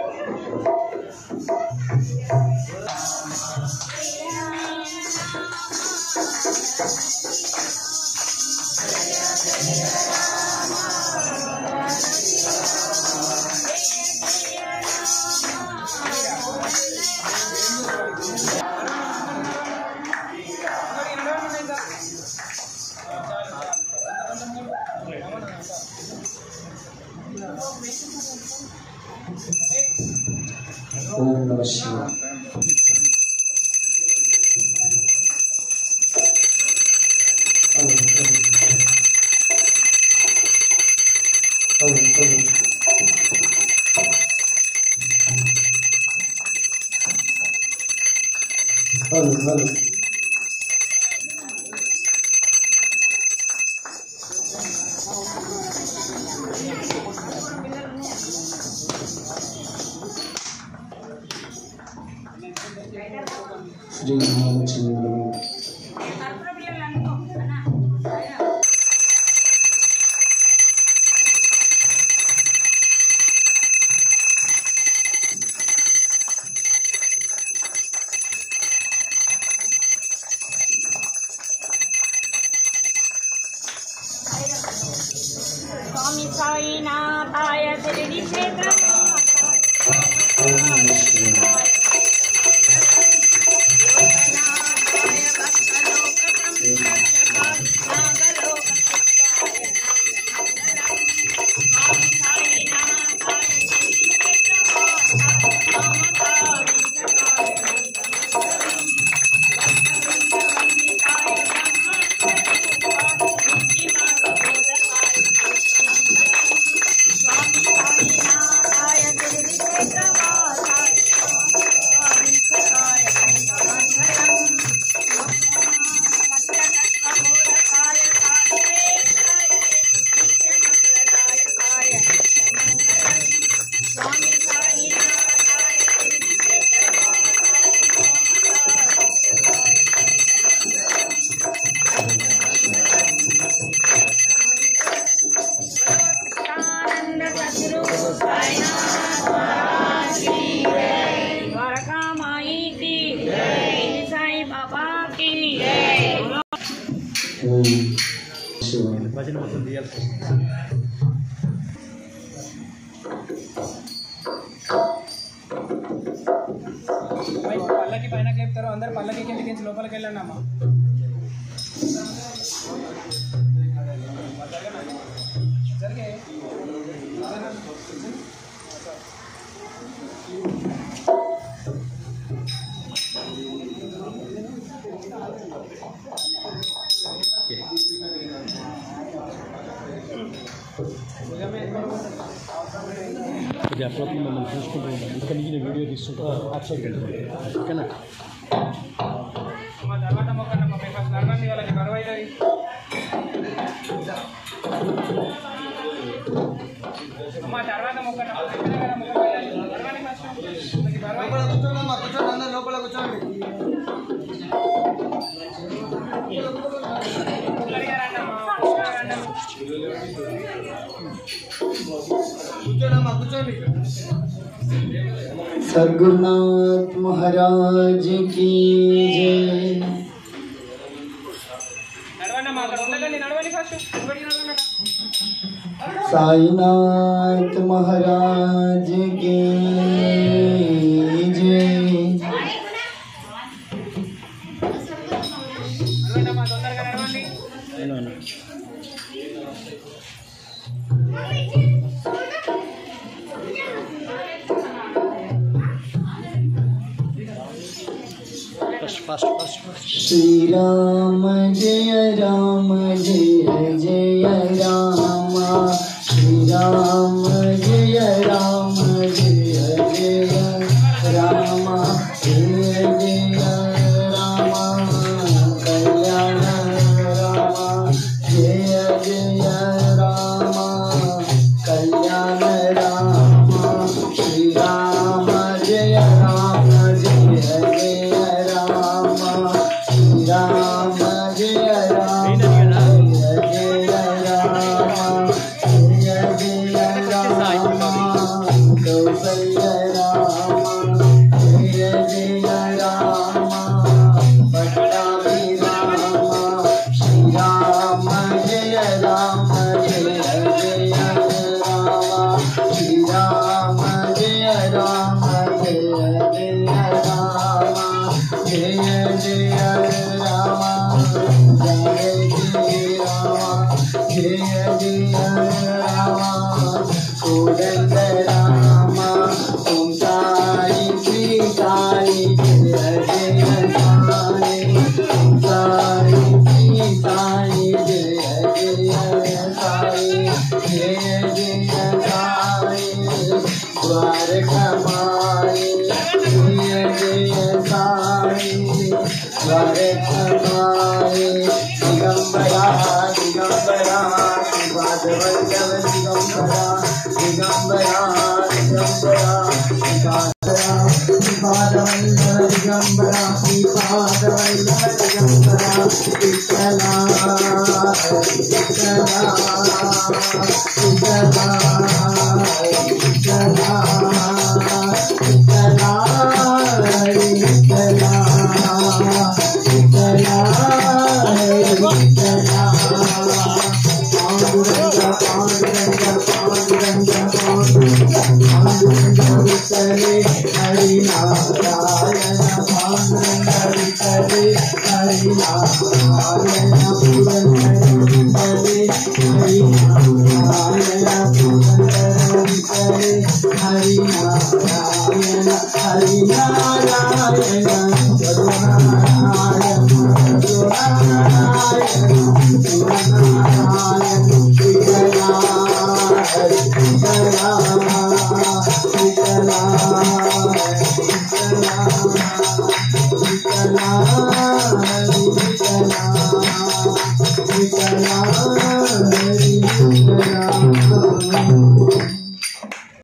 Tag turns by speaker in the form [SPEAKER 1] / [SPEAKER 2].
[SPEAKER 1] ओम नमः शिवाय। श्री रामचंद्र
[SPEAKER 2] स्वामी साईनाथाय शिरडी क्षेत्र
[SPEAKER 3] भजन మొత్తం తీయాలి పల్లకి పైన లేపుతారు అందరూ పల్లకి కిందకి నుంచి లోపలికి వెళ్ళండి అమ్మా జరిగే కొద్దిగా అప్పుడప్పుడు మమ్మల్ని చూసుకుంటూ ఉంటాం ఇక్కడ నుంచి నేను వీడియో తీసుకుంటా అటు సైడ్కి వెళ్తాను ఓకేనా తర్వాత మొక్కనమ్మ ఫేమస్ నడవండి వాళ్ళకి బరువు అవుతుంది అమ్మ తర్వాత మొక్కనమ్మ కూర్చోండి లోపల కూర్చోండి
[SPEAKER 1] सद्गुरुनाथ महाराज की जय। साईनाथ महाराज की जय। श्री राम जय जय राम श्री राम जय जय राम जय जय राम कल्याण राम जय जय राम कल्याण राम श्री राम जय जय राम राम जय राम जय राम जय जय राम कौशल्य कोदंड राम ओम साई श्री साई जय जय साई ओम साई श्री साई जय जय साई जय जय साई द्वारकमाई जय जय साई द्वारकमाई दिगंबरा दिगंबरा शिवादवल्लभ दिगंबरा दिगंबरा दिगंबरा शिवादवल्लभ दिगंबरा शिवादवल्लभ दिगंबरा विठ्ठला विठ्ठला विठ्ठला विठ्ठला विठ्ठला हरे विठ्ठला विठ्ठला हरे विठ्ठला पांडुरंग पांडुरंग पांडुरंग पांडुरंग विठ्ठले हरि नारायण पांडुरंग विठ्ठले हरि नारायण पुरंदर विठ्ठले हरि नारायण पुरंदर विठ्ठले हरि नारायण हरि नारायण गुरुनारायण गुरुनारायण गुरुनारायण विठ्ठला हरि विठ्ठला